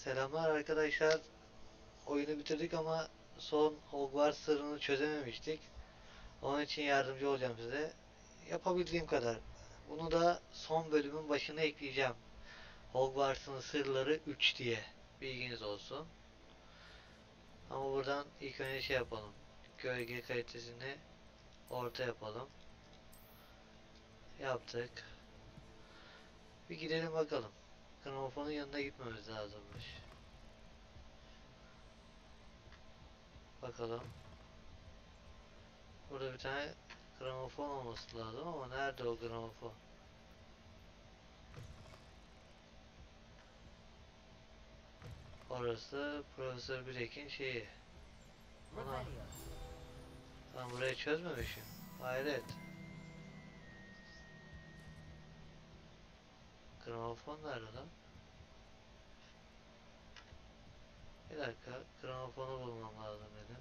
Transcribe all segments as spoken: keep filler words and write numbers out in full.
Selamlar arkadaşlar. Oyunu bitirdik ama son Hogwarts sırrını çözememiştik. Onun için yardımcı olacağım size. Yapabildiğim kadar. Bunu da son bölümün başına ekleyeceğim. Hogwarts'ın sırları üç diye. Bilginiz olsun. Ama buradan ilk önce şey yapalım. Gölge kalitesini orta yapalım. Yaptık. Bir gidelim bakalım. Gramofonun yanına gitmemiz lazımmış. Bakalım. Burada bir tane gramofon olması lazım ama nerede o gramofon? Orası Profesör Blake'in şeyi. Ana, ben burayı çözmemişim. Hayret. Gramofon nerede lan? Bir dakika, gramofonu bulmam lazım benim.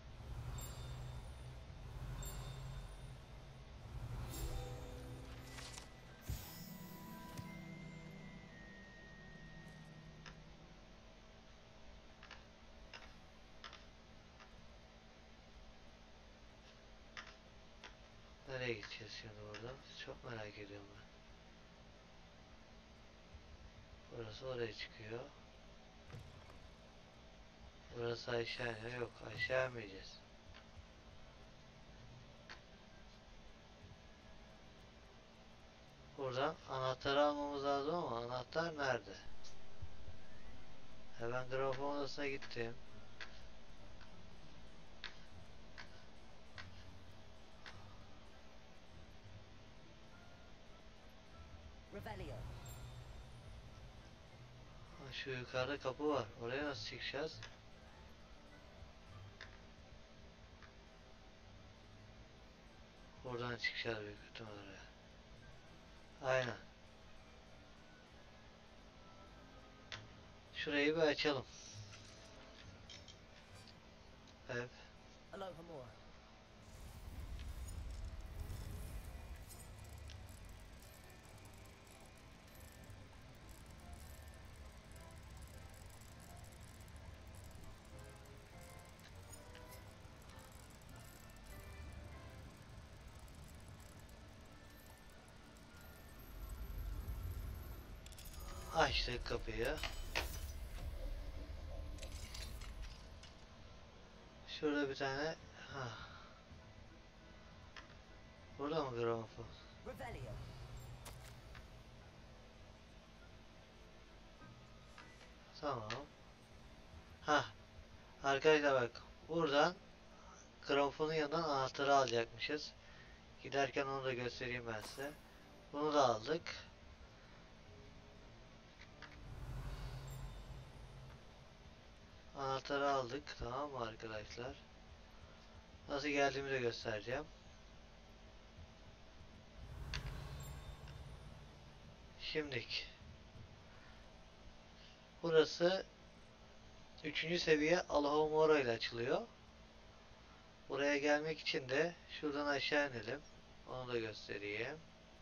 Nereye gideceğiz şimdi burada? Çok merak ediyorum ben. Burası oraya çıkıyor. Burası aşağı iniyor. Yok, aşağı inmeyeceğiz. Buradan anahtarı almamız lazım ama anahtar nerede? Hemen gramofon odasına gittim. Şu yukarıda kapı var. Oraya nasıl çıkacağız? Buradan çıkacağız büyük ihtimalle. Aynen. Şurayı bir açalım. Evet. Açtık kapıyı. Şurada bir tane. Ha. Burada mı gramofon? Tamam. Ha. Arkadaşlar bak. Buradan gramofonun yanından anahtarı alacakmışız. Giderken onu da göstereyim ben size. Bunu da aldık. Anahtarı aldık. Tamam mı arkadaşlar? Nasıl geldiğimi de göstereceğim. Şimdilik. Burası üçüncü seviye Alohomora ile açılıyor. Buraya gelmek için de şuradan aşağı inelim. Onu da göstereyim.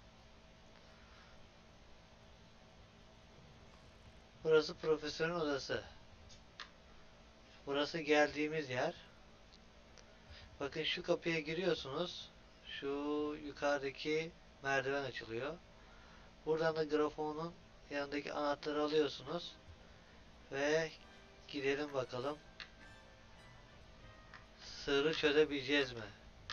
Burası profesörün odası. Burası geldiğimiz yer. Bakın şu kapıya giriyorsunuz. Şu yukarıdaki merdiven açılıyor. Buradan da grafonun yanındaki anahtarı alıyorsunuz. Ve gidelim bakalım. Sırrı çözebileceğiz mi?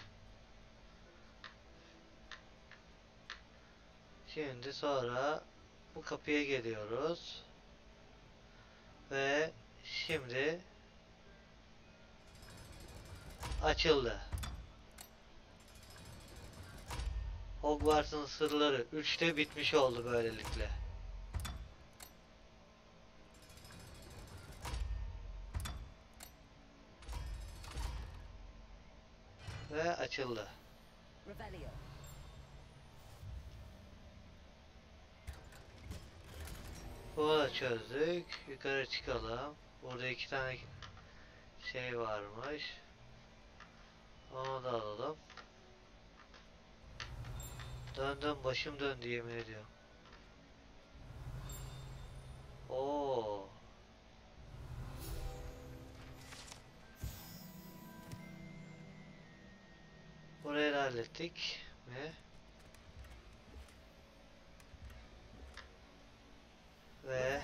Şimdi sonra bu kapıya geliyoruz. Ve şimdi açıldı. Hogwarts'ın sırları üçte bitmiş oldu böylelikle. Ve açıldı. Bunu da çözdük. Yukarı çıkalım. Burada iki tane şey varmış. Onu da alalım. Döndüm, başım döndü yemin ediyorum. Oo. hallettik mi? Ve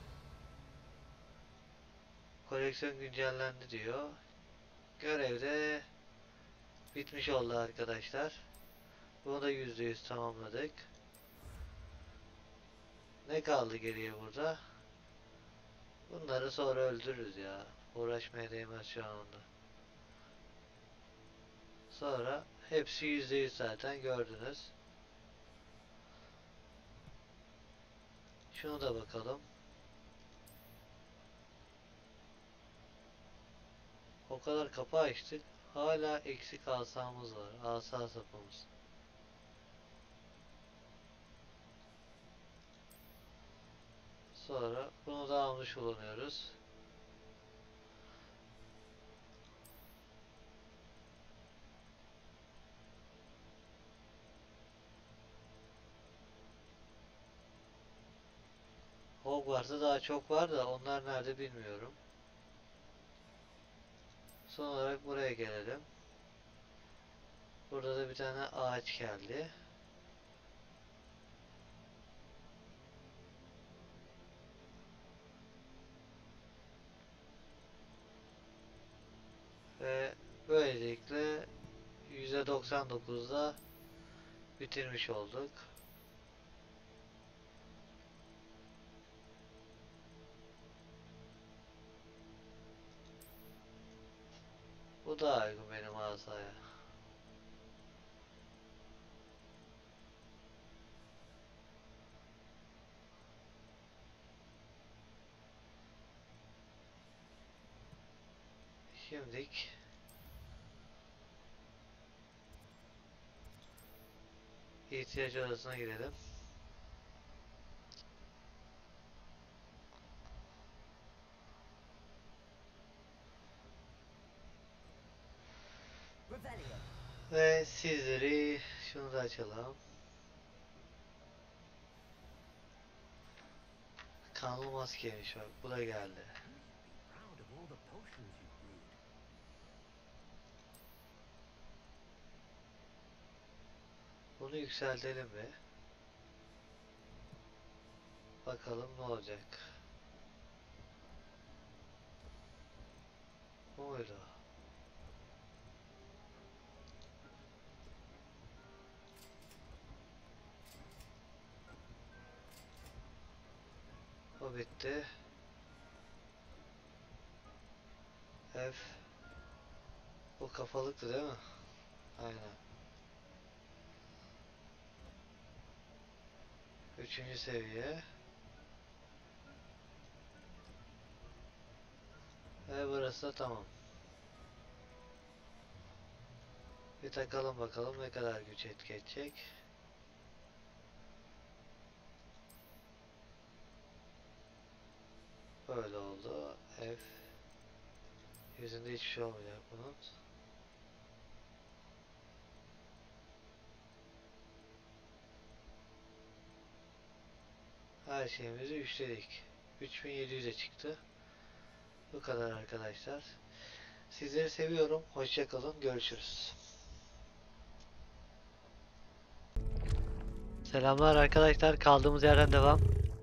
koleksiyon güncellendi diyor. Görev de bitmiş oldu arkadaşlar. Bunu da yüzde yüz tamamladık. Ne kaldı geriye burada? Bunları sonra öldürürüz ya. Uğraşmaya değmez şu anda. Sonra hepsi yüzde yüz zaten gördünüz. Şunu da bakalım. O kadar kapı açtık. Hala eksik asamız var. Asa sapımız. Sonra bunu da almış bulunuyoruz. Hogwarts'ta daha çok var da onlar nerede bilmiyorum. Son olarak buraya gelelim. Burada da bir tane ağaç geldi. Ve böylelikle yüzde doksan dokuzda bitirmiş olduk. Bu daha uygun benim asaya. Şimdilik ihtiyaç odasına girelim. Ve sizleri şunu da açalım. Kanlı maskeymiş bak, bu da geldi. Bunu yükseltelim be. Bakalım ne olacak. Bu muydu? O bitti. F. Bu kafalıktı değil mi? Aynen. Üçüncü seviye. Ve burası da tamam. Bir takalım bakalım ne kadar güç etki edecek. Böyle oldu. F. Yüzünde hiçbir şey olmayacak bunun. Her şeyimizi üçledik. üç bin yedi yüze çıktı. Bu kadar arkadaşlar. Sizleri seviyorum. Hoşça kalın. Görüşürüz. Selamlar arkadaşlar. Kaldığımız yerden devam.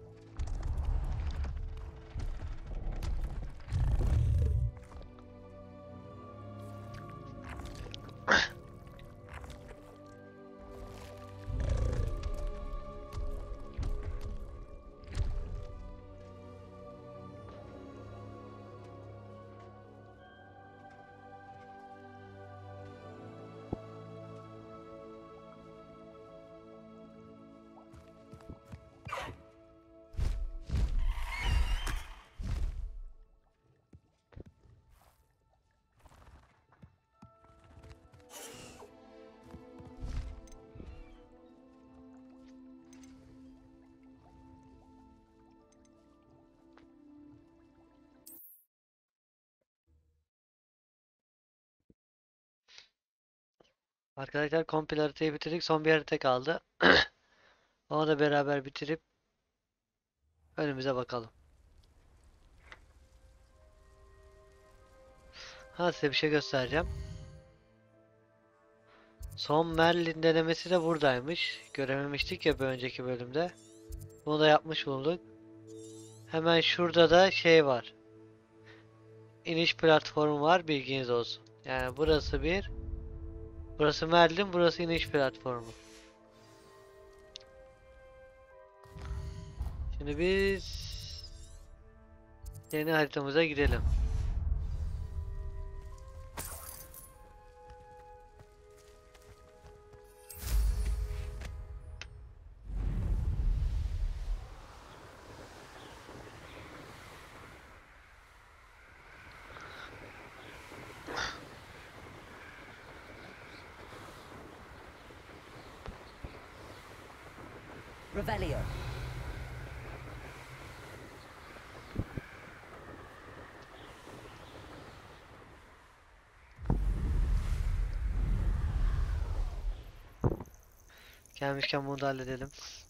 Arkadaşlar komple haritayı bitirdik. Son bir harita kaldı. Onu da beraber bitirip önümüze bakalım. Ha, size bir şey göstereceğim. Son Merlin denemesi de buradaymış. Görememiştik ya bir önceki bölümde. Bunu da yapmış bulduk. Hemen şurada da şey var. İniş platformu var, bilginiz olsun. Yani burası bir. Burası Merlin, burası iniş platformu. Şimdi biz yeni haritamıza gidelim. Revelio. Gelmişken bunu da halledelim.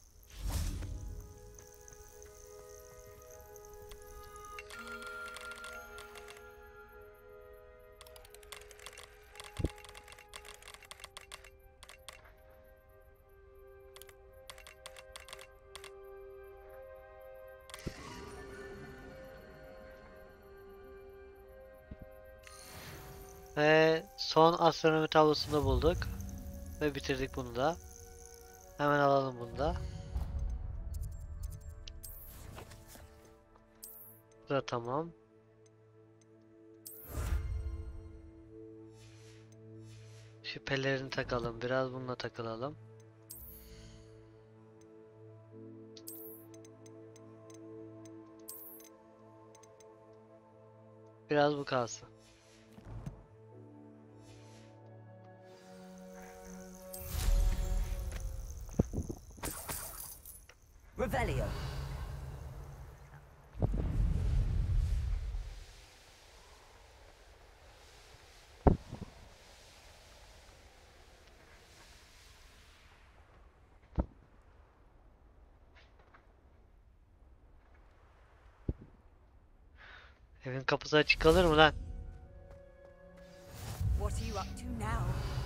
Ve son astronomi tablosunu bulduk. Ve bitirdik bunu da. Hemen alalım bunu da. Bu da tamam. Şu pelerini takalım. Biraz bununla takılalım. Biraz bu kalsın. Revelio. Evin kapısı açık kalır mı lan? What are you up to now?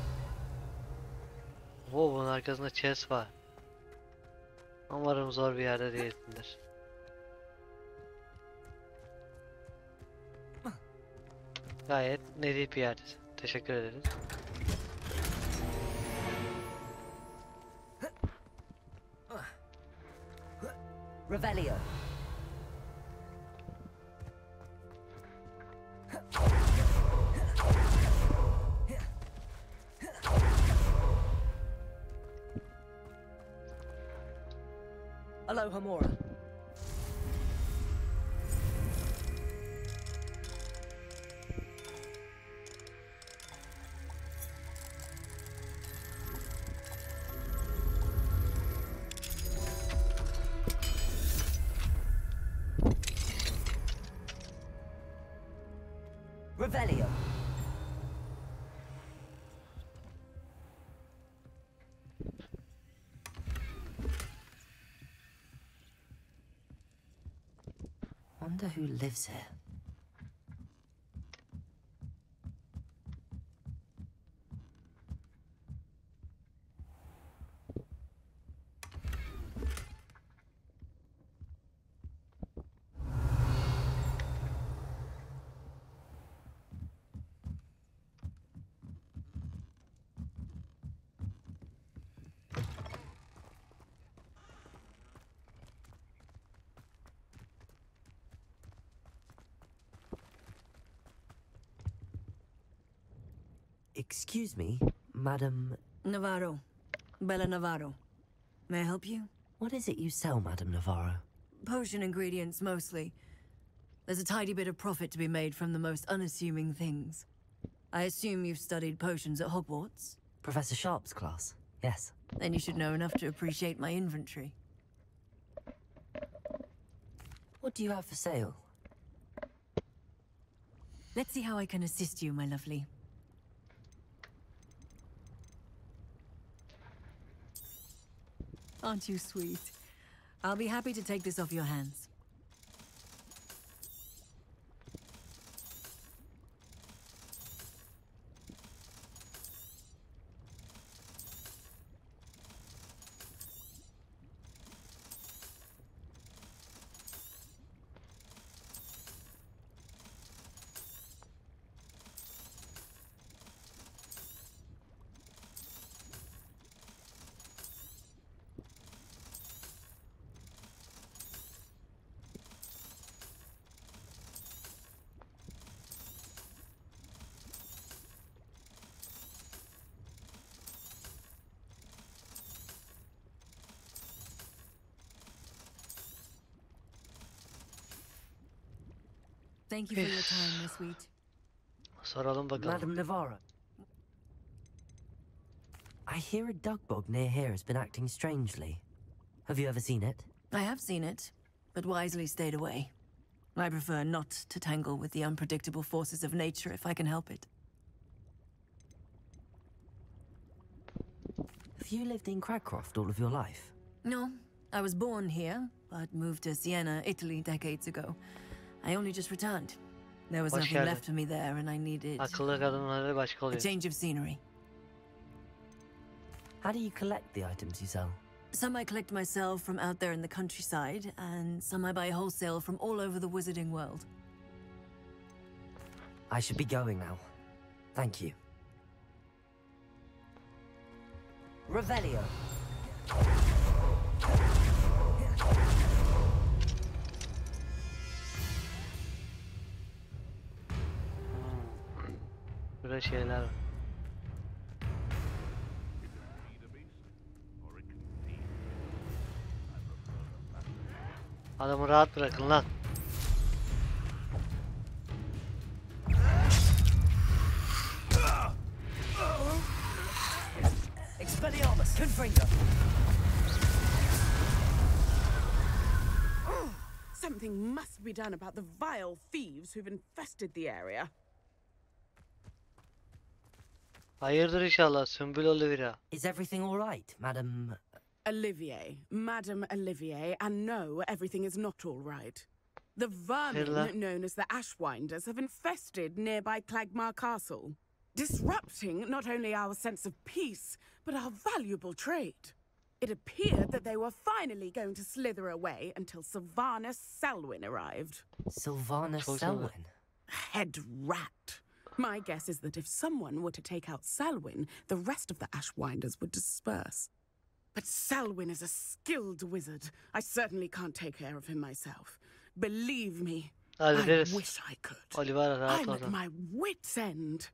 Oo, bunun arkasında chest var. Umarım zor bir yerde değilsindir. Gayet nezih bir yerdesin. Teşekkür ederiz. Revelio. Alohomora. Revelio. Wonder who lives here. Excuse me, Madam... Navarro. Bella Navarro. May I help you? What is it you sell, Madam Navarro? Potion ingredients, mostly. There's a tidy bit of profit to be made from the most unassuming things. I assume you've studied potions at Hogwarts? Professor Sharp's class, yes. Then you should know enough to appreciate my inventory. What do you have for sale? Let's see how I can assist you, my lovely. Aren't you sweet? I'll be happy to take this off your hands. Thank you for your time, Miss Wheat. Soralım bakalım. Madame Navarro. I hear a dug bog near here has been acting strangely. Have you ever seen it? I have seen it, but wisely stayed away. I prefer not to tangle with the unpredictable forces of nature if I can help it. Have you lived in Cragcroft all of your life? No, I was born here, but moved to Siena, Italy decades ago. I only just returned. There was Hoş nothing geldin. left for me there, and I needed Akıllı kadınları başka a oluyor. change of scenery. How do you collect the items you sell? Some I collect myself from out there in the countryside, and some I buy wholesale from all over the wizarding world. I should be going now. Thank you. Revelio. Böyle şeyler var. Adamı rahat bırakın lan. Expelliarmus, Confringo. Something must be done about the vile thieves who've infested the area. Hayırdır inşallah Sümbül Olivera. Is everything all right, Madam? Olivier, Madame Olivier, and no, everything is not all right. The vermin Hela. known as the Ashwinders have infested nearby Clagmar Castle, disrupting not only our sense of peace, but our valuable trade. It appeared that they were finally going to slither away until Sylvanus Selwyn arrived. Sylvana Çok Selwyn. Head rat. My guess is that if someone were to take out Selwyn, the rest of the Ashwinders would disperse. But Selwyn is a skilled wizard. I certainly can't take care of him myself. Believe me, I Hallederiz. wish I could. Olivera rahat I'm ol. at my wit's end.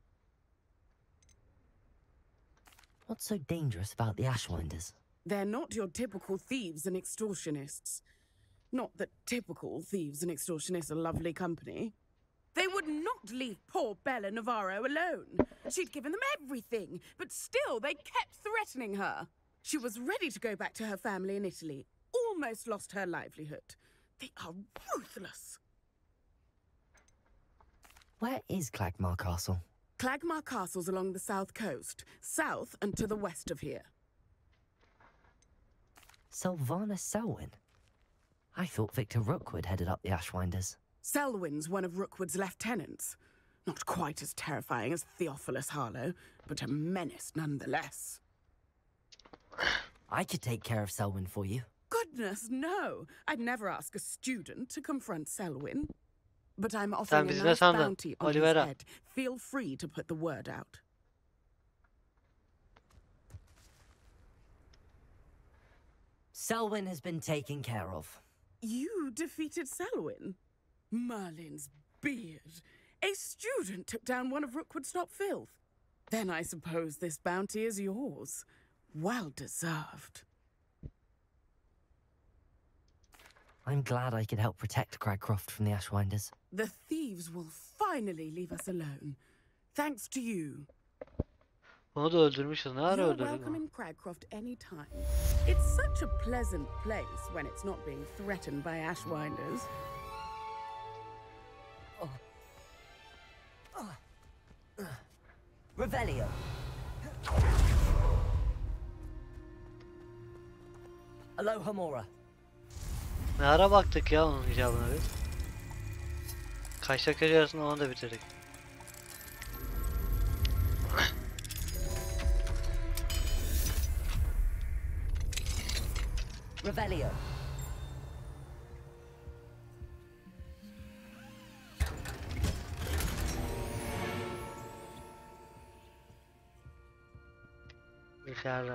What's so dangerous about the Ashwinders? They're not your typical thieves and extortionists. Not that typical thieves and extortionists are lovely company. They would not leave poor Bella Navarro alone. She'd given them everything, but still they kept threatening her. She was ready to go back to her family in Italy, almost lost her livelihood. They are ruthless. Where is Clagmar Castle? Clagmar Castle's along the south coast, south and to the west of here. Sylvana Selwyn? I thought Victor Rookwood headed up the Ashwinders. Selwyn's one of Rookwood's lieutenants. Not quite as terrifying as Theophilus Harlow, but a menace nonetheless. I could take care of Selwyn for you. Goodness, no! I'd never ask a student to confront Selwyn. But I'm offering a bizi ne nice sandın? bounty on his Olivera. head. Feel free to put the word out. Selwyn has been taken care of. You defeated Selwyn? Merlin's beard. A student took down one of Rookwood's top filth. Then I suppose this bounty is yours. Well deserved. I'm glad I could help protect Cragcroft from the Ashwinders. The thieves will finally leave us alone. Thanks to you. Onu da öldürmüşüz. Ne ara You're öldürdük welcome onu? in Cragcroft anytime. It's such a pleasant place when it's not being threatened by Ashwinders. Revelio. Aloha Mora. Ne ara baktık ya onun icabına biz. Kaç dakika arasında onu da bitirdik. Revelio. Dışarıda.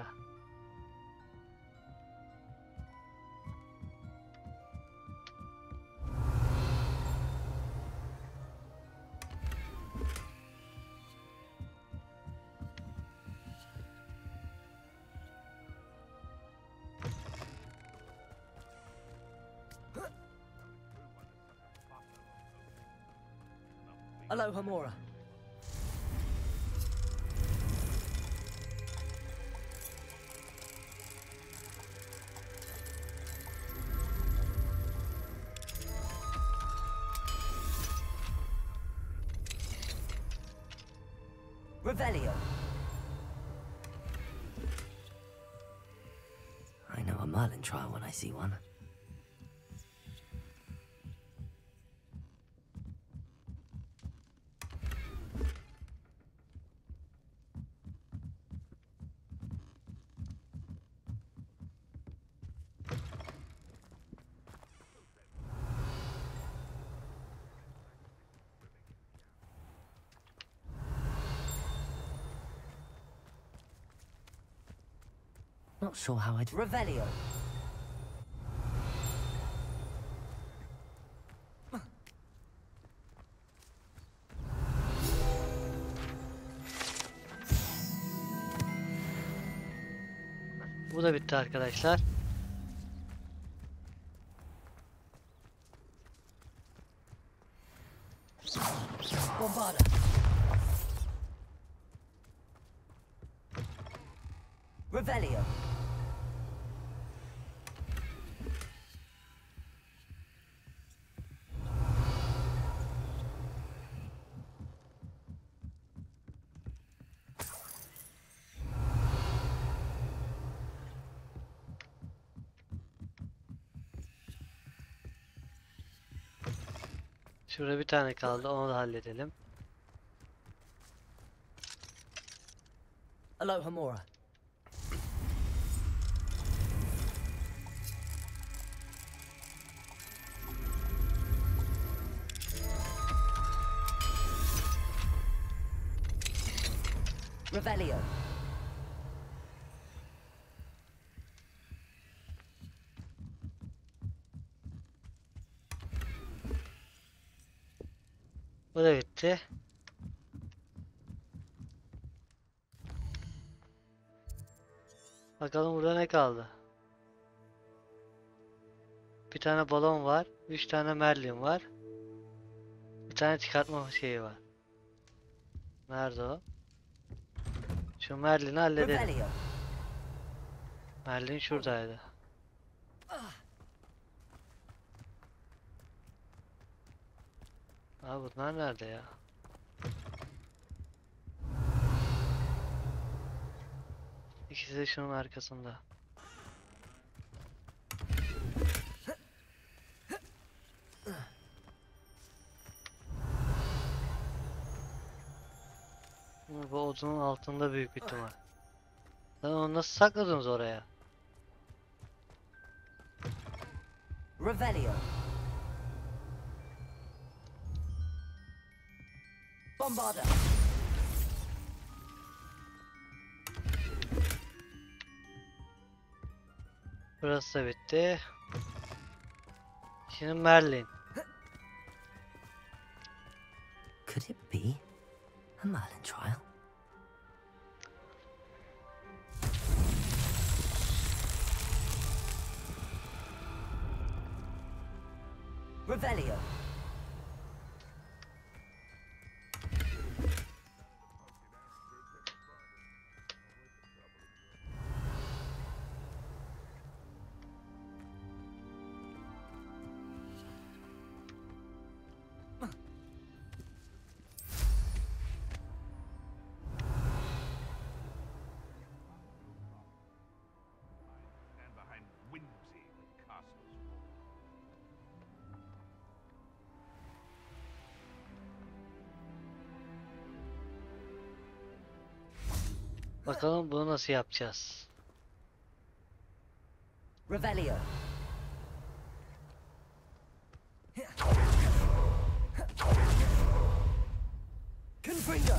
Alohomora. Revelio. I know a Merlin trial when I see one. Not sure how I'd... Revelio. Bu da bitti arkadaşlar. Bombarda. Revelio. Şurada bir tane kaldı, onu da halledelim. Alohomora. Revelio. Bu da bitti. Bakalım burada ne kaldı? Bir tane balon var, üç tane Merlin var. Bir tane çıkartma şeyi var. Nerede o? Şu Merlin'i halledelim. Revelio. Merlin şuradaydı. Abi bunlar nerede ya? İkisi de şunun arkasında. Bu odunun altında büyük ihtimal. Lan onu nasıl sakladınız oraya? Revelio. Bombarda. Burası da bitti. Şimdi Merlin. Could it be a Merlin trial? Revelio. And behind whimsy with castles. Bakalım bunu nasıl yapacağız? Revelio. Confringo.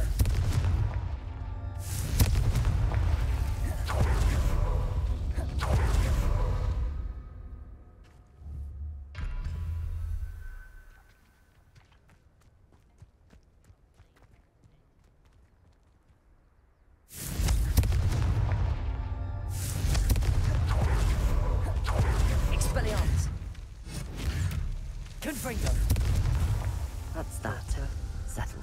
Expelliarmus. Confringo. That's that. settled.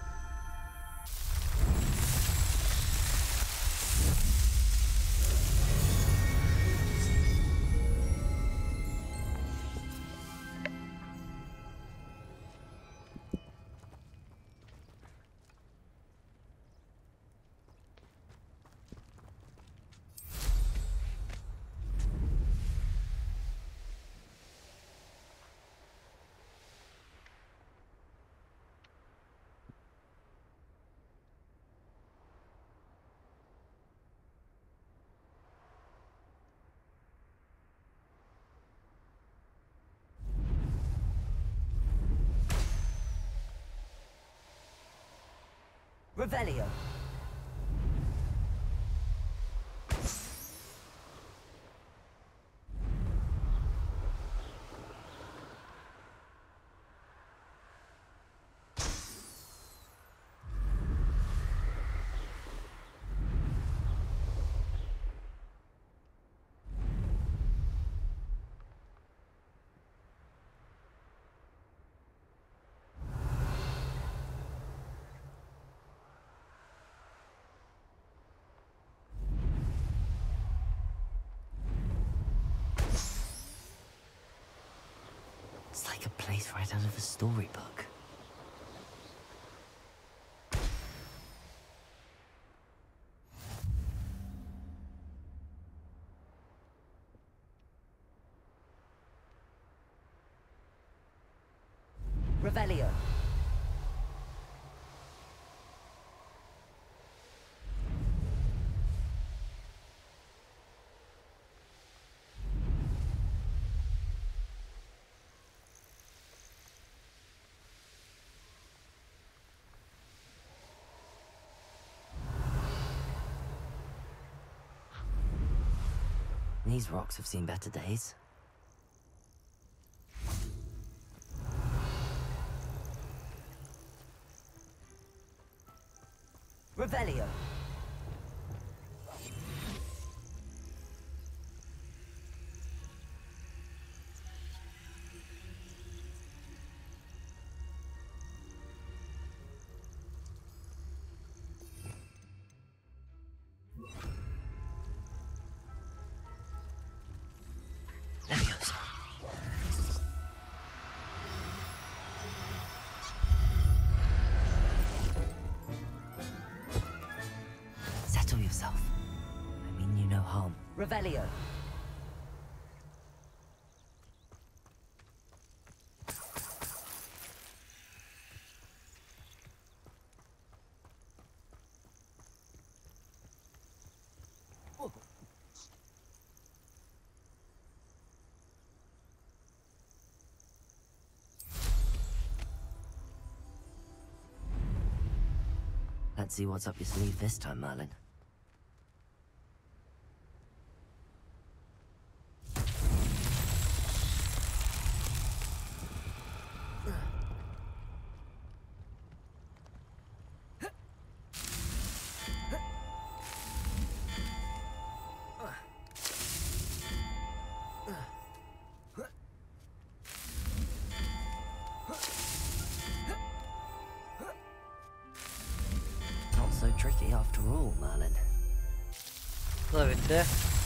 Revelio. It's like a place right out of a storybook. Revelio. These rocks have seen better days. Revelio. Leviosa. Settle yourself. I mean you no harm. Revelio. Let's see what's up your sleeve this time, Merlin. Not so tricky after all, Merlin. Bu da bitti.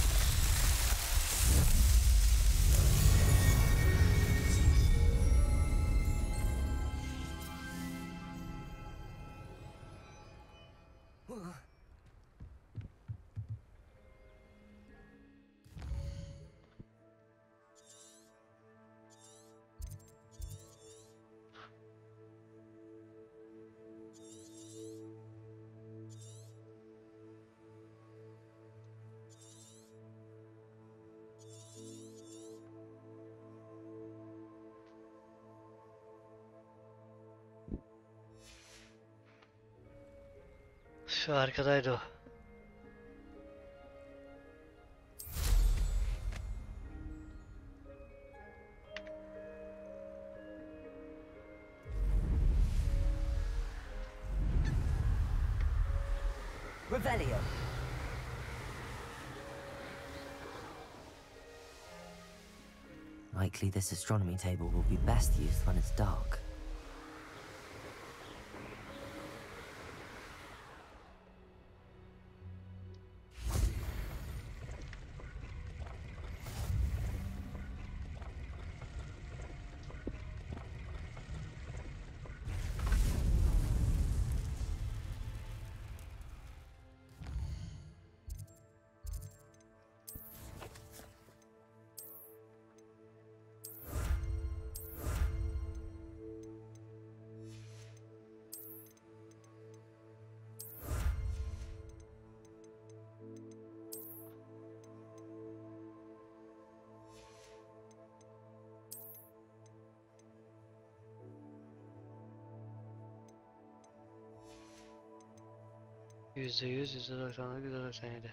Şu arkadaydı o. Revelio. Likely this astronomy table will be best used when it's dark. yüzde yüz, yüzde doksan, yüzde doksan yedi.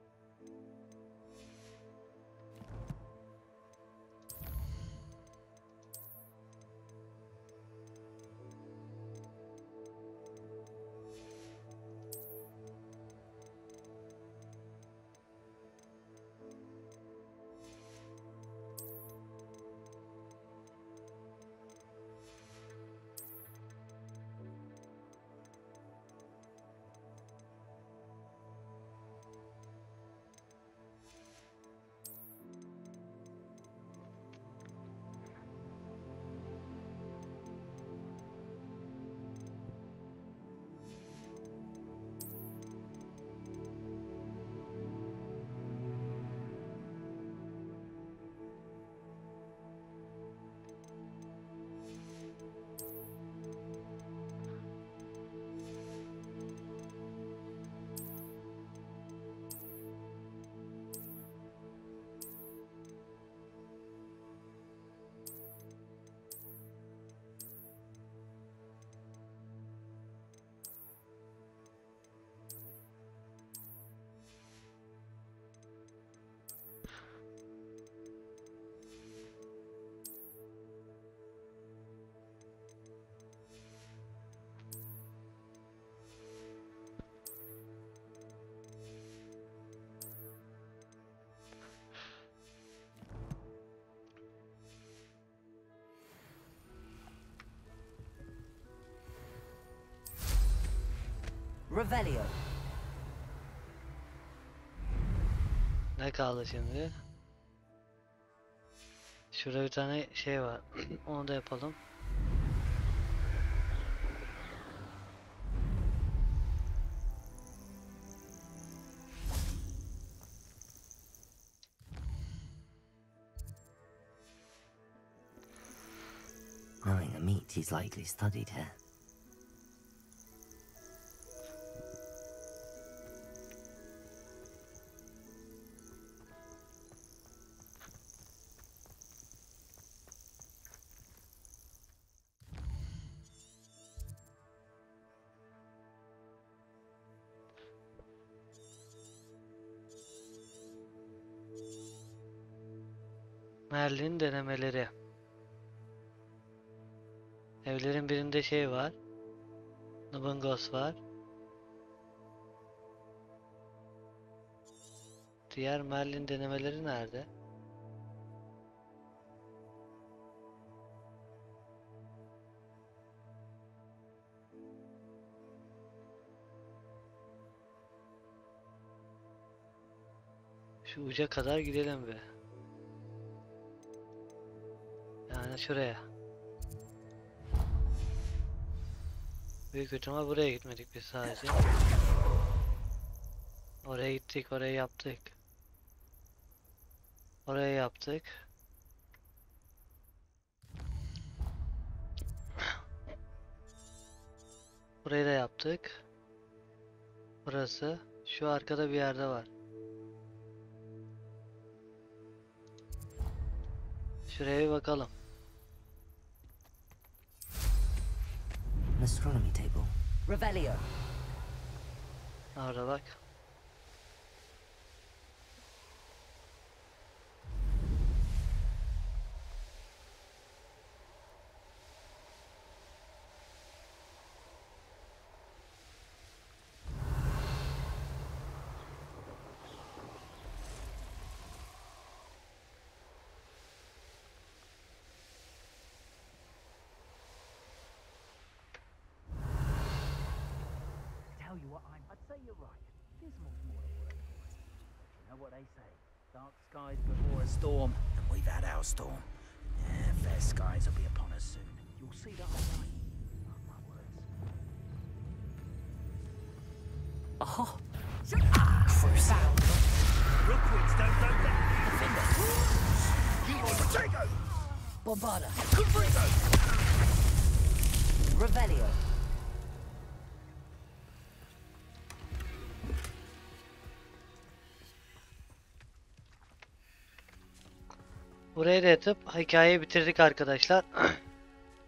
Revelio. Ne kaldı şimdi? Şurada bir tane şey var. Onu da yapalım. Knowing the meat, he's likely studied here. Merlin denemeleri. Evlerin birinde şey var. Nubungos var. Diğer Merlin denemeleri nerede? Şu uca kadar gidelim be. Yani şuraya. Büyük ihtimal buraya gitmedik biz sadece. Oraya gittik, oraya yaptık. Oraya yaptık. Burayı da yaptık. Burası. Şu arkada bir yerde var. Şuraya bir bakalım. Astronomy table. Revelio. Orada bak. Tell you what, I'm, I'd say you're right. Dismal's more than worth it. You know what they say? Dark skies before a storm. And we've had our storm. Yeah, fair skies will be upon us soon. You'll see that I'm right. Mark my words. Oh, Crucial. Rookwids don't go down. Defender. Protego. Bombarda. Confringo. Revelio. Buraya da yatıp hikayeyi bitirdik arkadaşlar.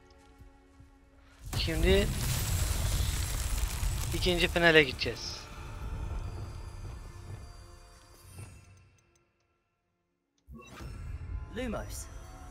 Şimdi ikinci finale gideceğiz. Lumos.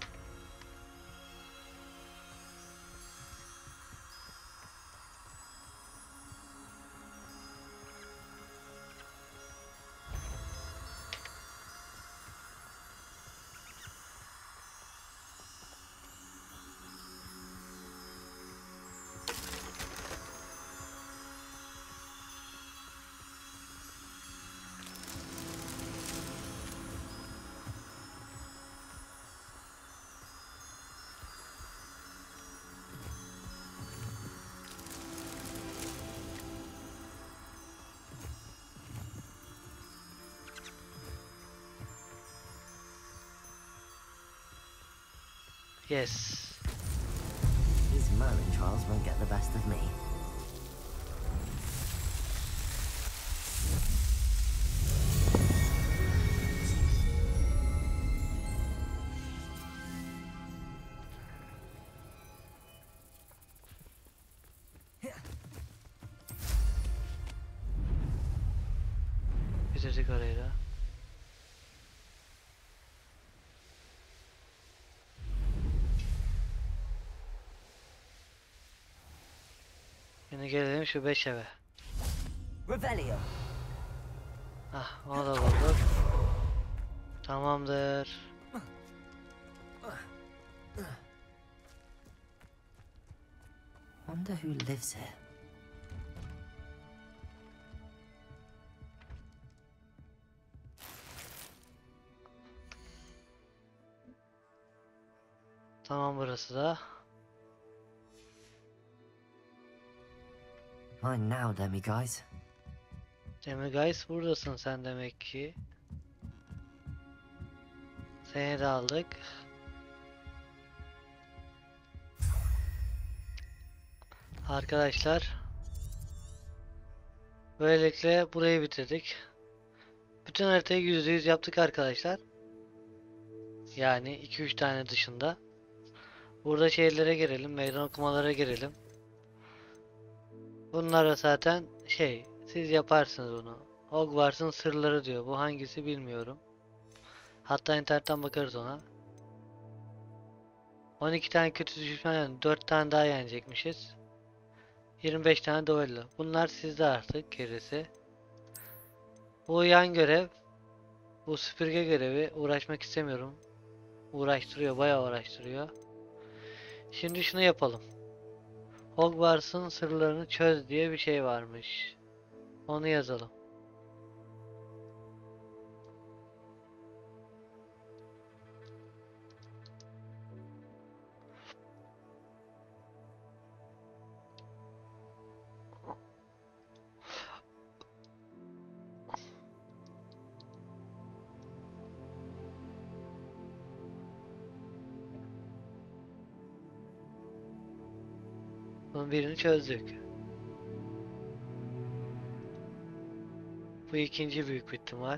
Yes. These Merlin trials won't get the best of me. Bitirdik orayı da. Şimdi gelelim şu beş eve. Revelio. Ah, onu da bulduk. Tamamdır. Wonder who lives here. Tamam, burası da. Fine now, demi guys. Demi-Guys, buradasın sen demek ki. Seni de aldık. Arkadaşlar, böylelikle burayı bitirdik. Bütün haritayı yüzde yüz yaptık arkadaşlar. Yani iki üç tane dışında. Burada şehirlere girelim, meydan okumalara girelim. Bunlara zaten şey, siz yaparsınız bunu. Hogwarts'ın sırları diyor. Bu hangisi bilmiyorum. Hatta internetten bakarız ona. on iki tane kötü düşman, yani dört tane daha yenecekmişiz. yirmi beş tane duello. Bunlar sizde artık gerisi. Bu yan görev. Bu süpürge görevi. Uğraşmak istemiyorum. Uğraştırıyor. Bayağı uğraştırıyor. Şimdi şunu yapalım. Hogwarts'ın sırlarını çöz diye bir şey varmış. Onu yazalım. Bunun birini çözdük. Bu ikinci büyük bir ihtimal.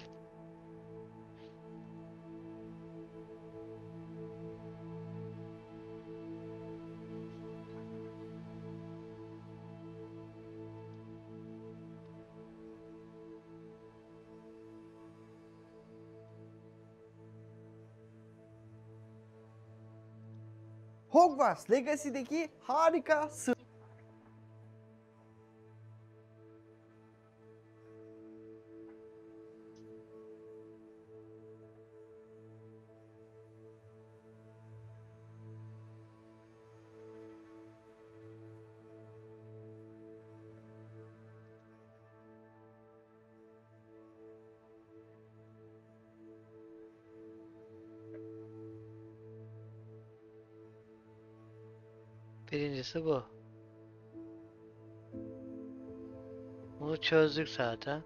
Hogwarts Legacy'deki harika sır. Birincisi bu. Bunu çözdük zaten.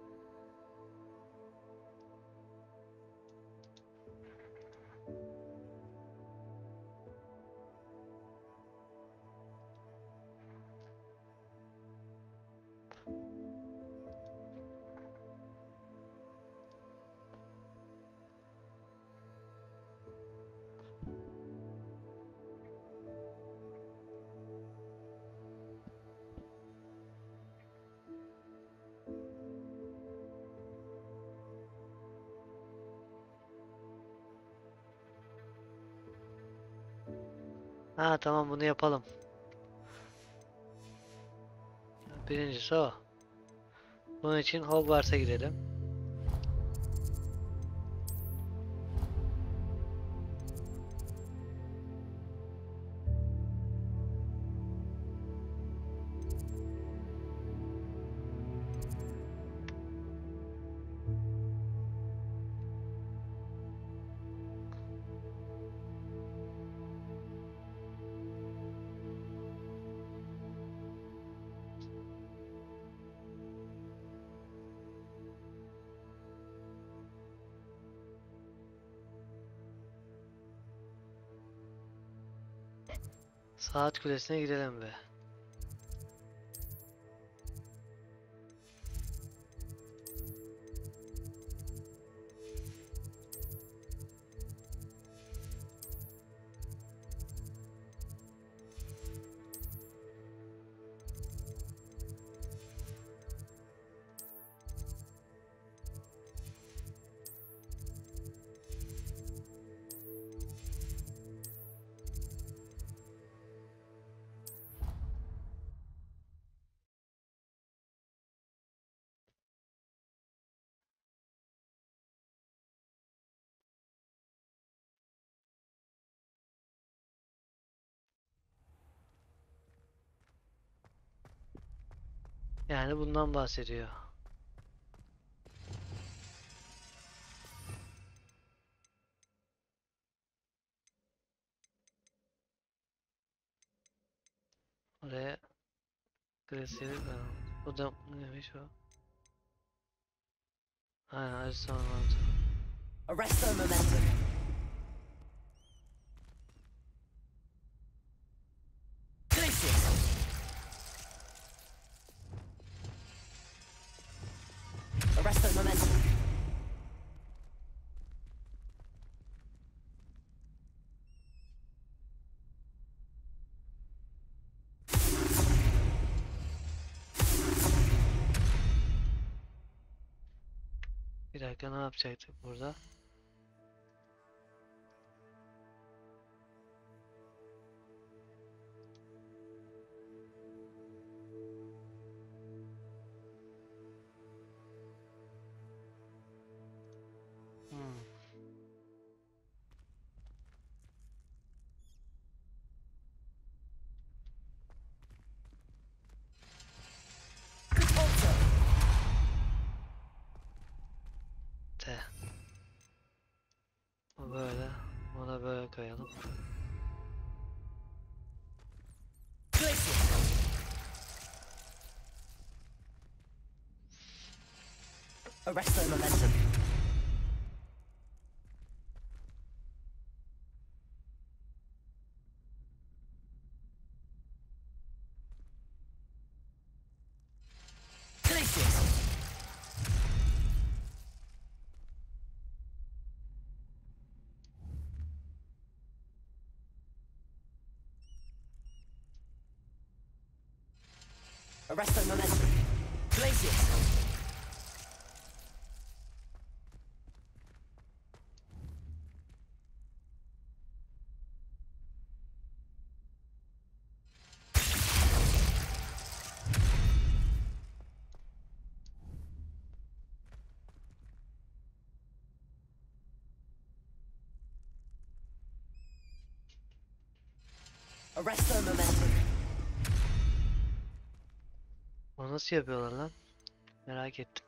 Ha tamam, bunu yapalım. Birincisi o. Bunun için Hogwarts'a gidelim. Saat Kulesi'ne gidelim be. Yani bundan bahsediyor. Oraya Kulesi. Bu da neymiş o? Aynen, Ariston vardı. Arrest their momentum. Glacius. Arrest their momentum. Bir dakika, ne yapacaktık burada? Hmm. T. Bu böyle. Ona böyle koyalım. Arrest their momentum. Glacius. Arrest their momentum. Glacius. Arrest their momentum. Onu nasıl yapıyorlar lan? Merak ettim.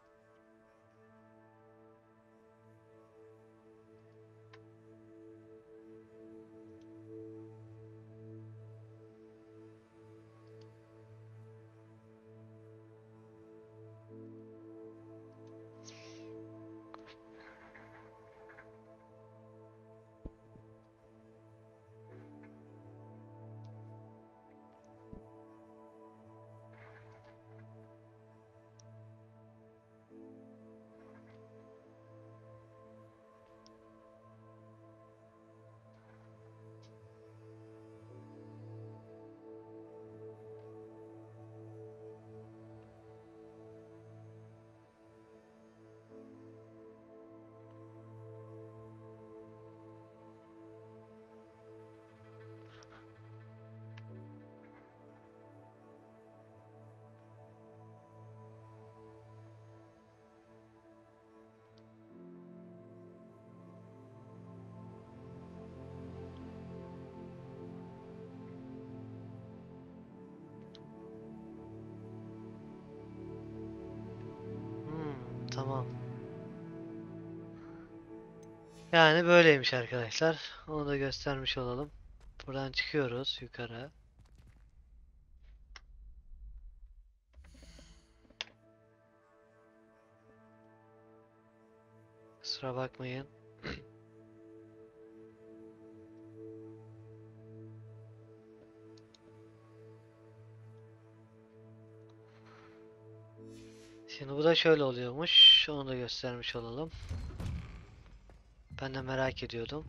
Yani böyleymiş arkadaşlar. Onu da göstermiş olalım. Buradan çıkıyoruz yukarı. Kusura bakmayın. Şimdi bu da şöyle oluyormuş. Onu da göstermiş olalım. Ben de merak ediyordum.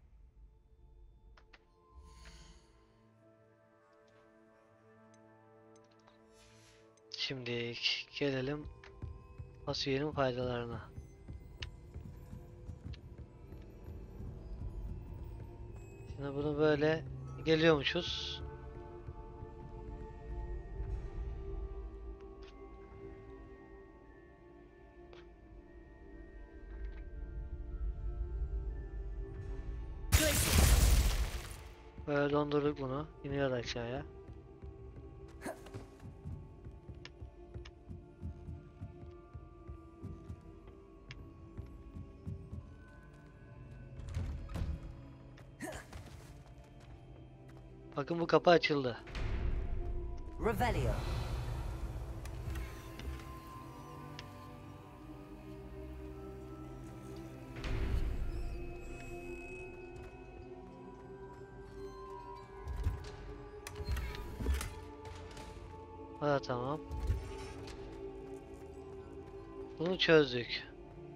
Şimdi gelelim fasulyenin faydalarına. Şimdi bunu böyle geliyormuşuz. Böyle dondurduk bunu. İniyor aşağıya. Bakın bu kapı açıldı. Revelio. O da tamam. Bunu çözdük.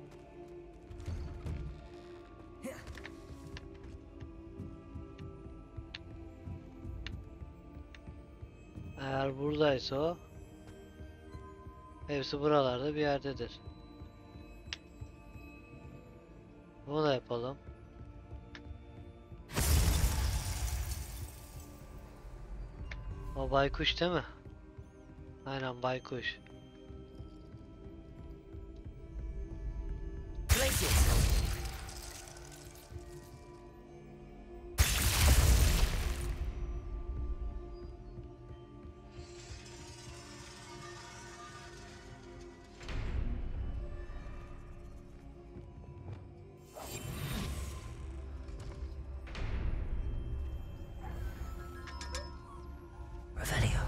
Eğer buradaysa o, hepsi buralarda bir yerdedir. Bunu da yapalım. O baykuş değil mi? Aynen baykuş. Revelio.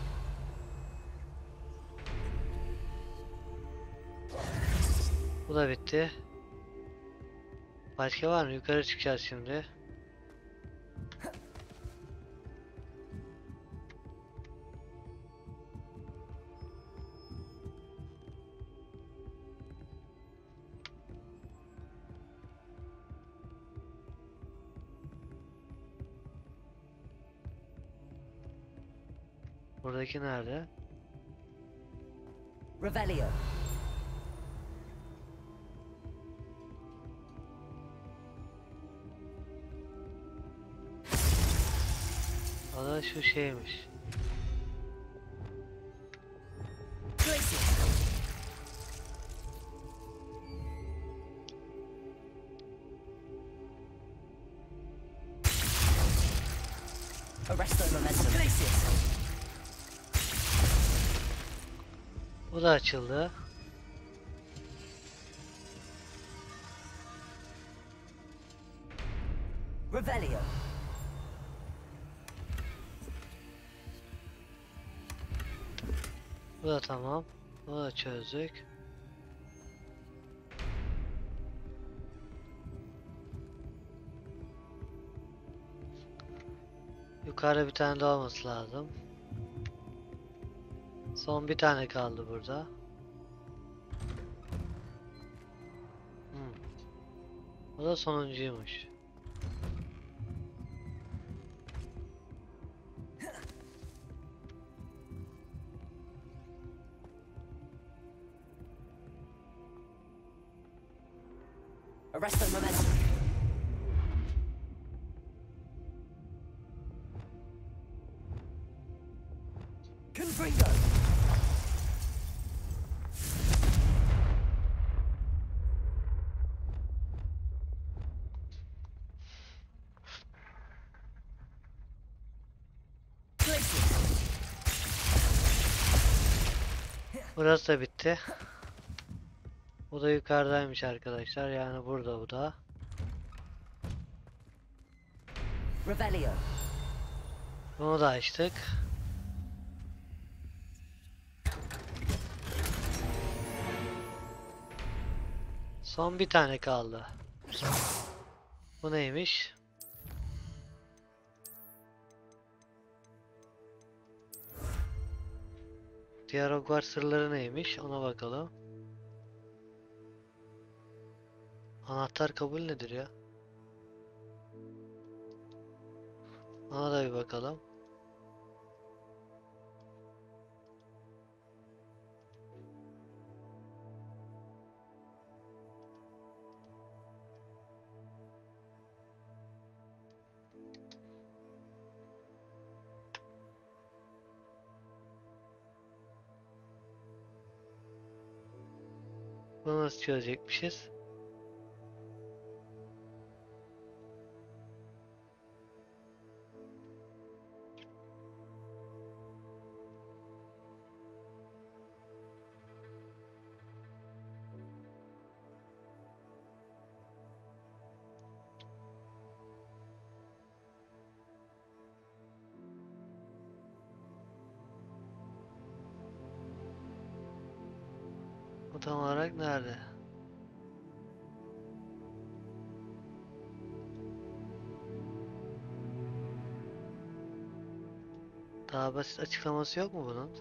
Bu da bitti. Başka var mı? Yukarı çıkacağız şimdi. Buradaki nerede? Revelio. O da şu şeymiş. Arresto momentum. Places. Bu da açıldı. Revelio. Bu da tamam. Bunu da çözdük. Yukarıda bir tane daha olması lazım. Son bir tane kaldı burada. Hmm. Bu da sonuncuymuş. Arresto momentum. Confringo. Burası da bitti. Bu da yukarıdaymış arkadaşlar. Yani burada bu da. Revelio. Bunu da açtık. Son bir tane kaldı. Bu neymiş? Diğer Hogwarts sırları neymiş? Ona bakalım. Anahtar kabul nedir ya? Ona da bir bakalım. Bunu nasıl çözecekmişiz? Bu tam olarak nerede? Daha basit açıklaması yok mu bunun?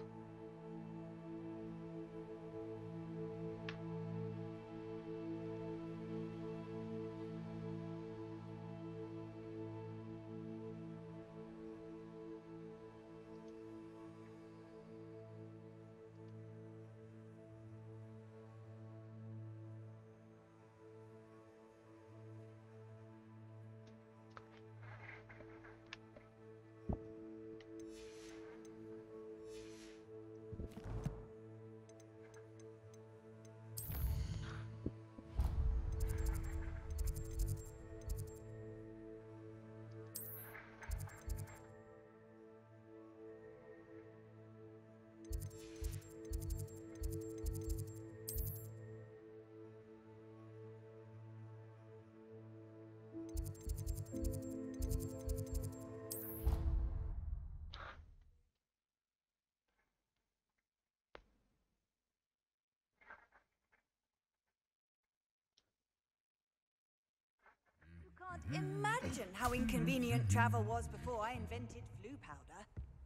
Can't imagine how inconvenient travel was before I invented flu powder.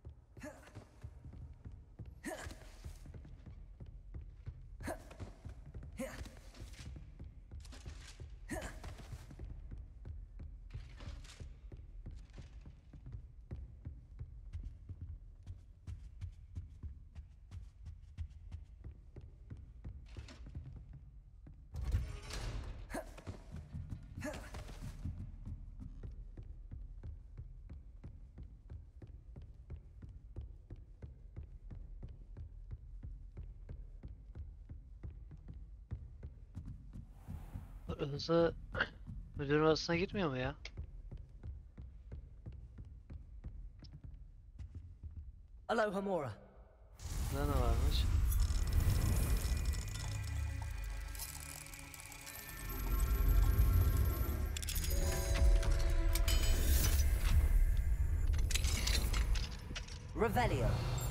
Hızlı müdürün odasına gitmiyor mu ya? Alohomora. Burada ne varmış? Revelio.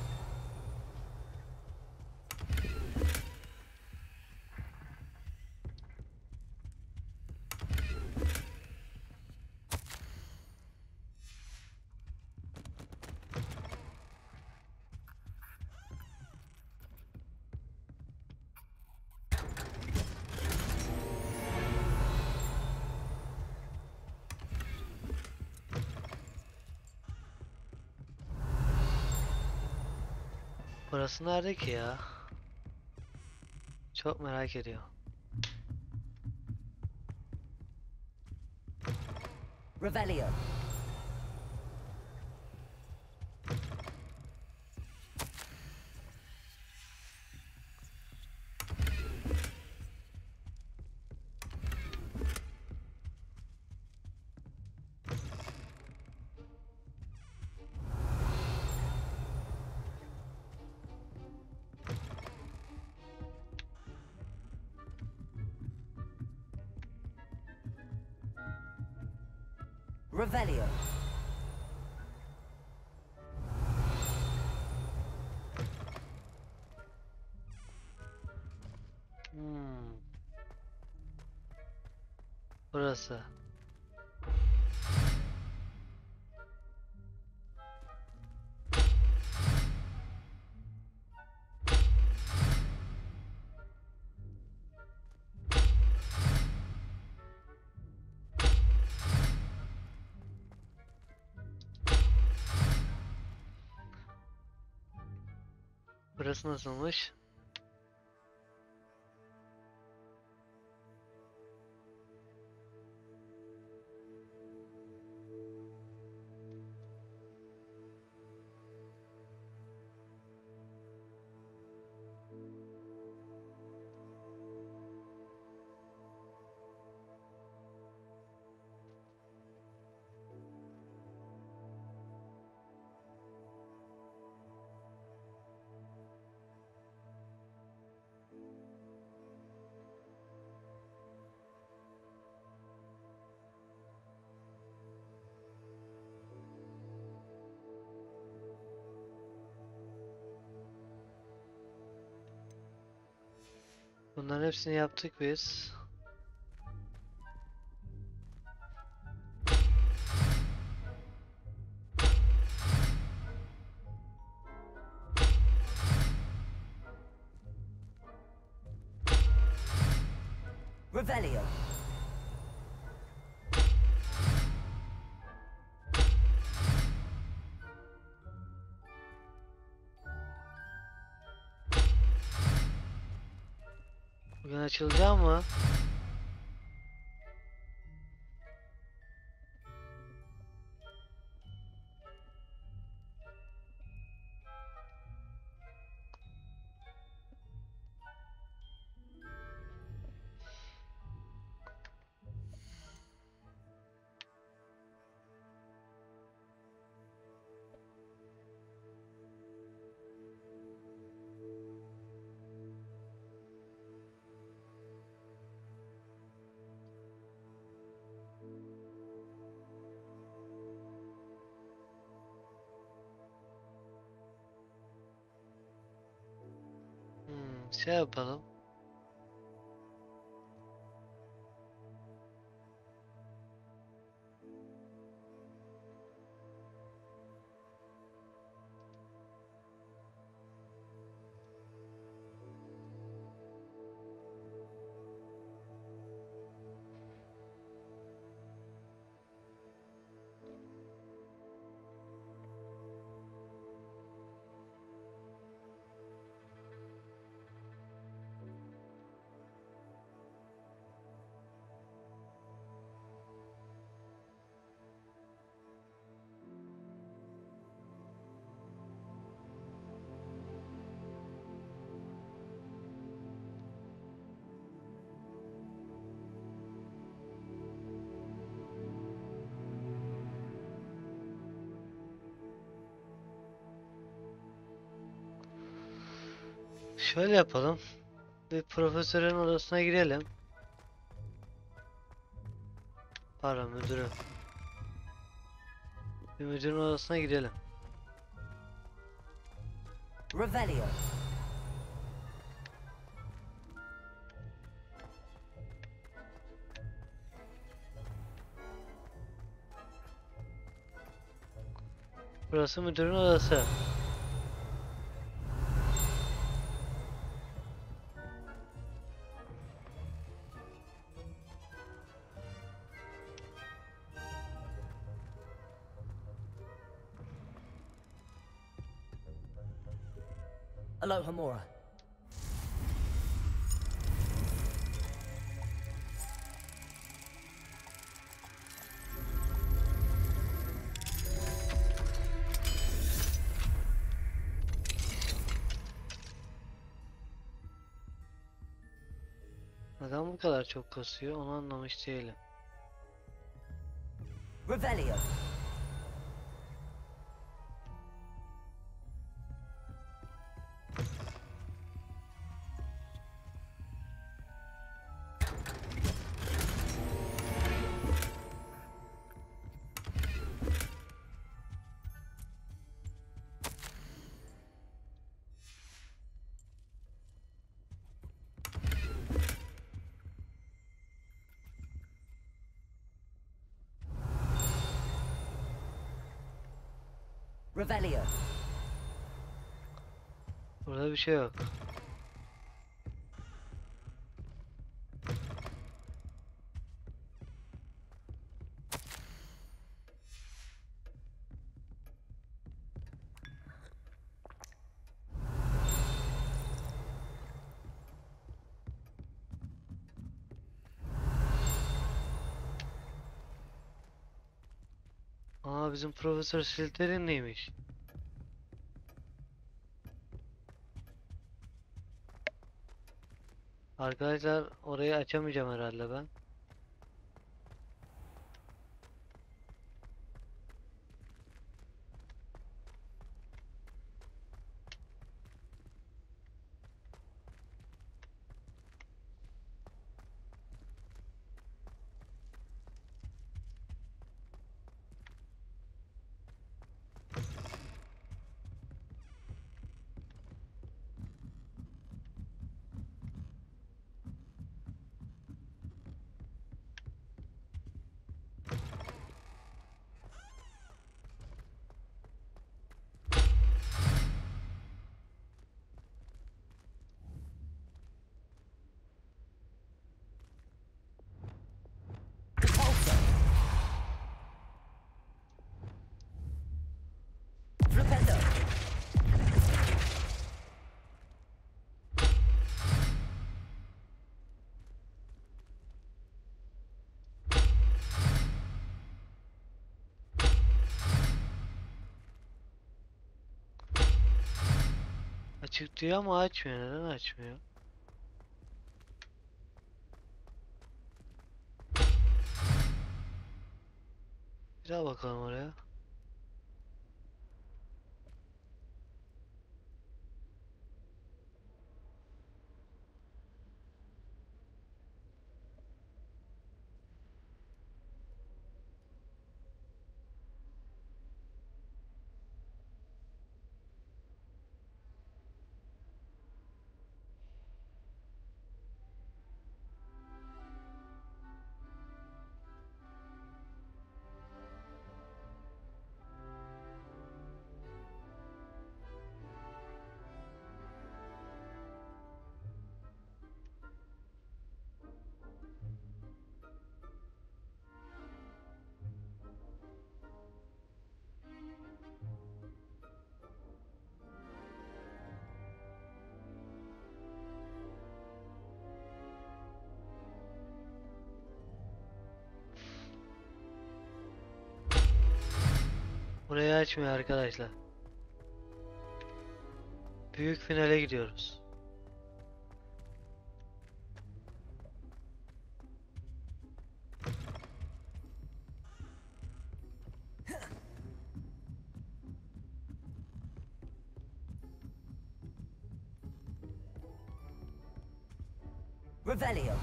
Burası nerede ki ya? Çok merak ediyorum. Revelio. Revelio. Burası. Burası nasılmış? Bunların hepsini yaptık biz. Revelio. Bugün açılacak mı? Hmm, şey yapalım. Şöyle yapalım. Bir profesörün odasına girelim. Pardon, müdürü. Bir müdürün odasına girelim. Revelio. Burası müdürün odası. Aloha Mora. Neden bu kadar çok kasıyor onu anlamış değilim. Revelio. Revelio. Burada bir şey yok. Aa, bizim Profesör Slytherin neymiş? Arkadaşlar orayı açamayacağım herhalde ben. Repulsor. Flipendo. Açık diyor ama açmıyor. Neden açmıyor? Bir daha bakalım oraya. Burayı açmıyor arkadaşlar. Büyük finale gidiyoruz. Revelio.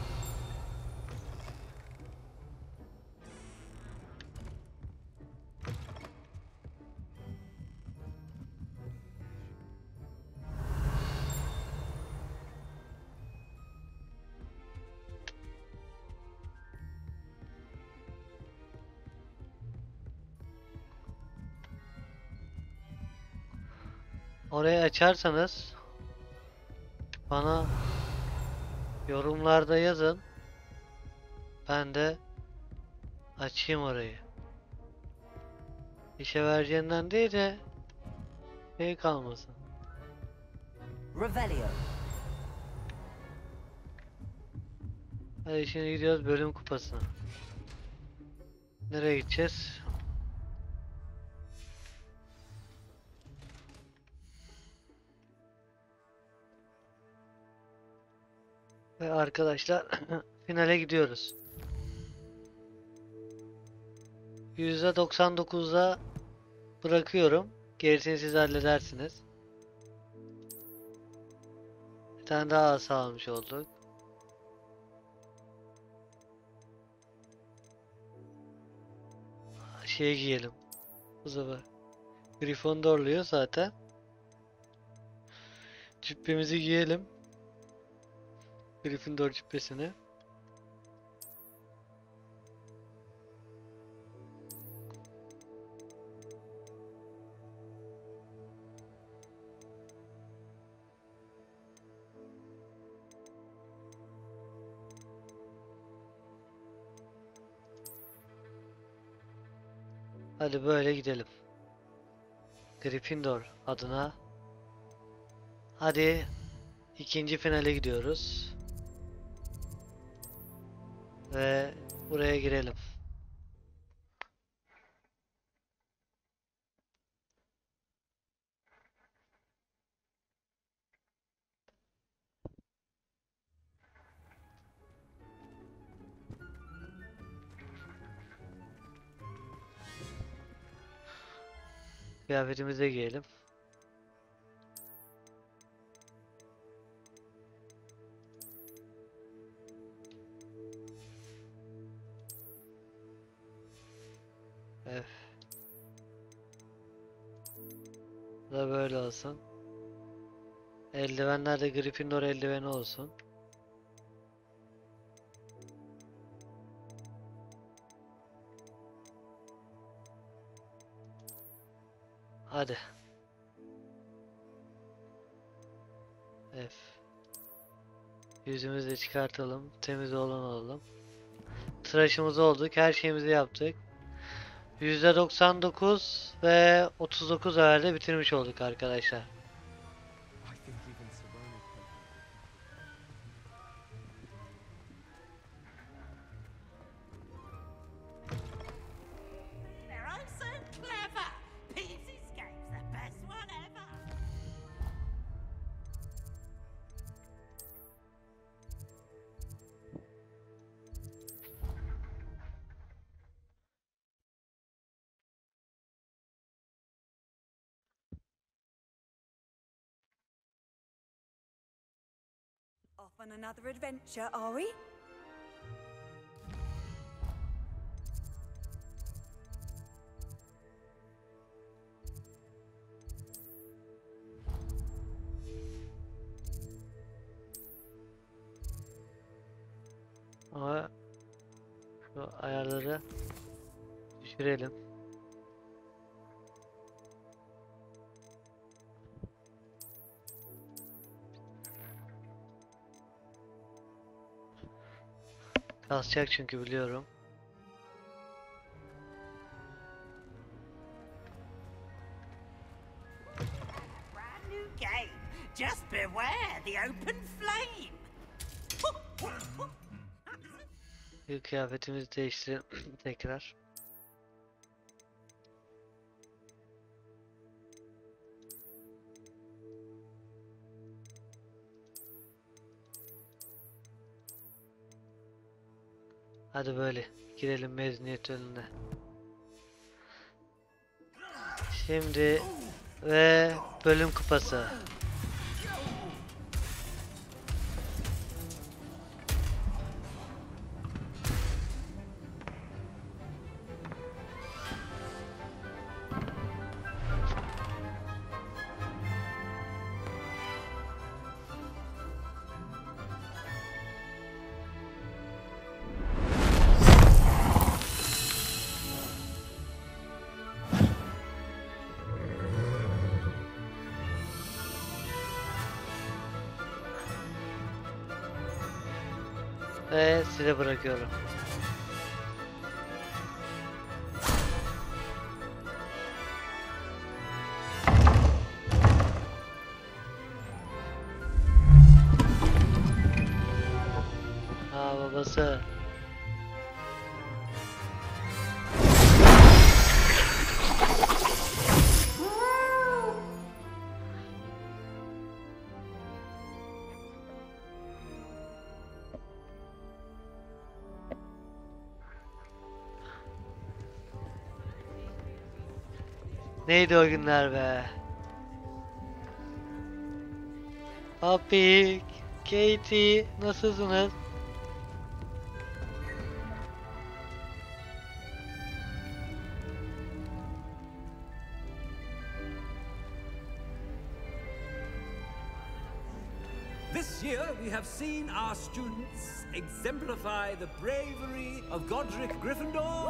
Orayı açarsanız bana yorumlarda yazın. Ben de açayım orayı. İşe vereceğinden değil de şey kalmasın. Revelio. Hadi şimdi gidiyoruz bölüm kupasına. Nereye gideceğiz? Ve arkadaşlar finale gidiyoruz. yüzde doksan dokuz'a bırakıyorum. Gerisini siz halledersiniz. Bir tane daha asa almış olduk. Şey giyelim. Bu sefer. Gryffindorluyor zaten. Cübbemizi giyelim. Gryffindor cübbesini. Hadi böyle gidelim. Gryffindor adına. Hadi ikinci finale gidiyoruz. Ve buraya girelim. Kıyafetimizi de giyelim. Evet. Bu da böyle olsun. Eldivenler de Gryffindor eldiveni olsun. Hadi. F. Yüzümüzü de çıkartalım. Temiz olan olalım. Tıraşımız olduk. Her şeyimizi yaptık. yüzde doksan dokuz ve otuz dokuz ayarda bitirmiş olduk arkadaşlar. They're all so clever. Peavy's game's the best one ever. Off on another adventure, are we? Ama şu ayarları düşürelim. Kasacak çünkü biliyorum. Brand new game. Just beware the open flame. Bir kıyafetimizi değiştirelim tekrar. Hadi böyle girelim mezuniyet törenine. Şimdi ve bölüm kupası. Ve size bırakıyorum. Aa, babası. Neydi o günler be? Papi, Katie, nasılsınız? This year, we have seen our students exemplify the bravery of Godric Gryffindor.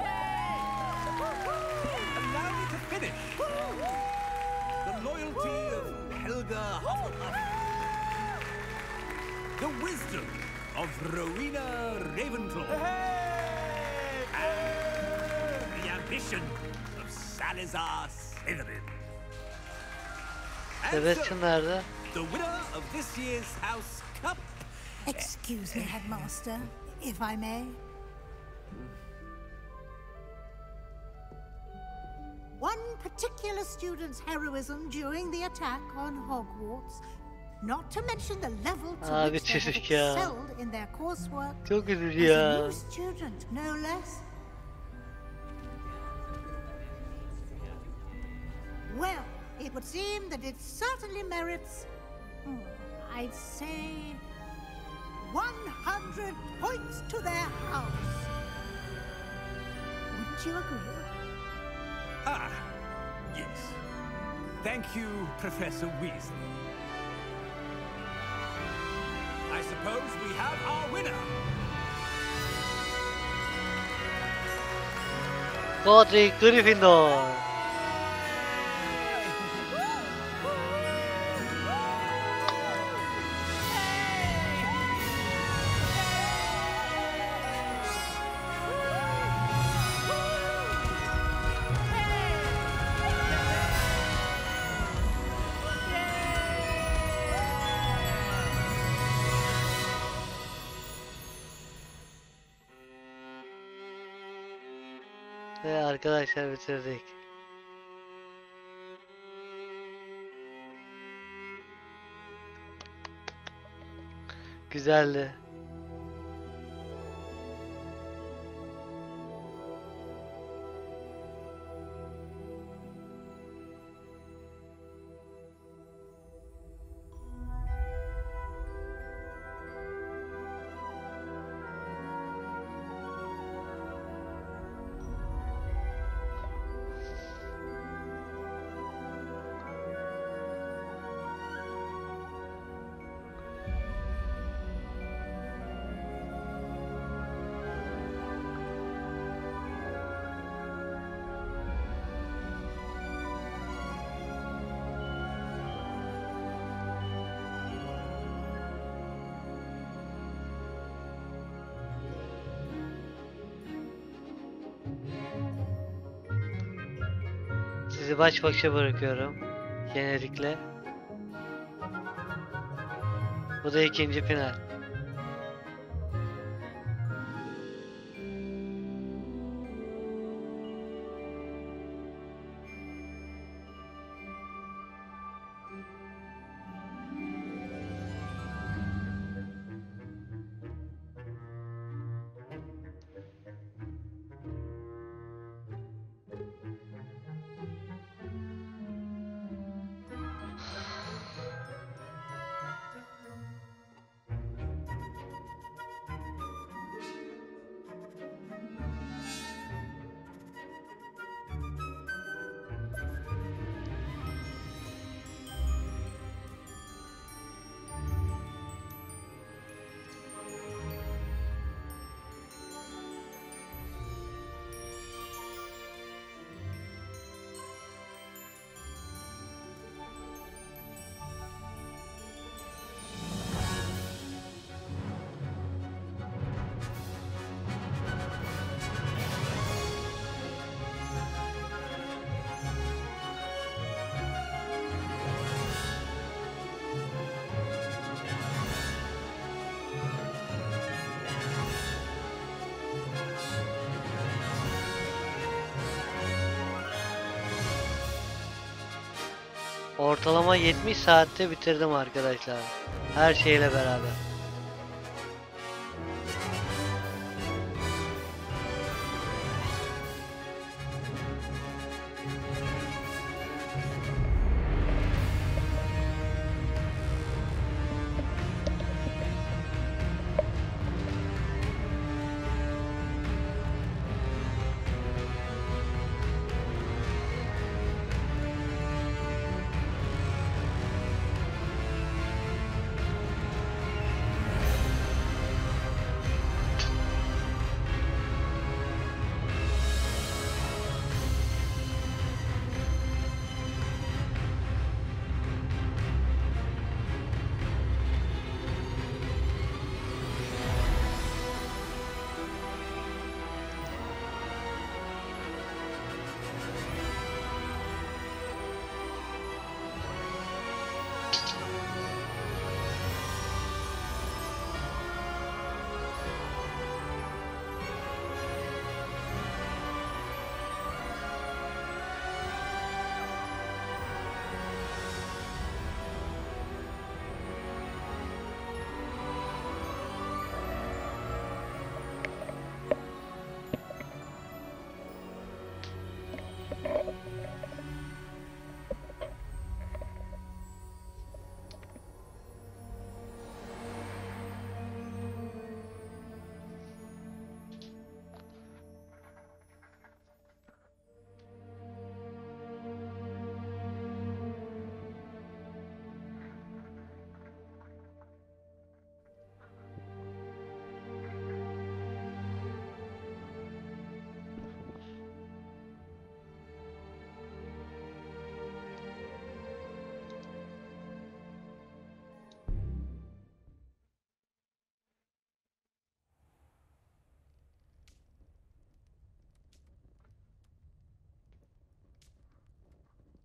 Allow me to finish. The loyalty of Helga Hufflepuff. The wisdom of Rowena Ravenclaw. And the ambition of Salazar Slytherin. And so, Sebastian nerede? the winner of this year's House Cup. Excuse me, Headmaster, if I may. One particular student's heroism during the attack on Hogwarts, not to mention the level to Abi which they have çocuk ya. excelled in their coursework, Çok üzücü as a ya. new student, no less. Well, it would seem that it certainly merits, hmm, I'd say, one hundred points to their house. Would you agree? Ah, yes. Thank you, Professor Weasley. I suppose we have our winner. Godric Gryffindor. Ve arkadaşlar bitirdik. Güzeldi. Sizi baş başa bırakıyorum. Jenerikle. Bu da ikinci final. Ortalama yetmiş saatte bitirdim arkadaşlar. Her şeyle beraber.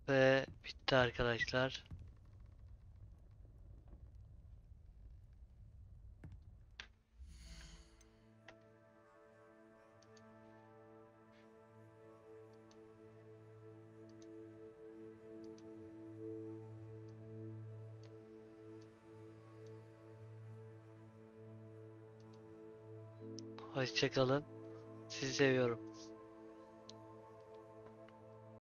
Ve bitti arkadaşlar. Hoşça kalın. Sizi seviyorum.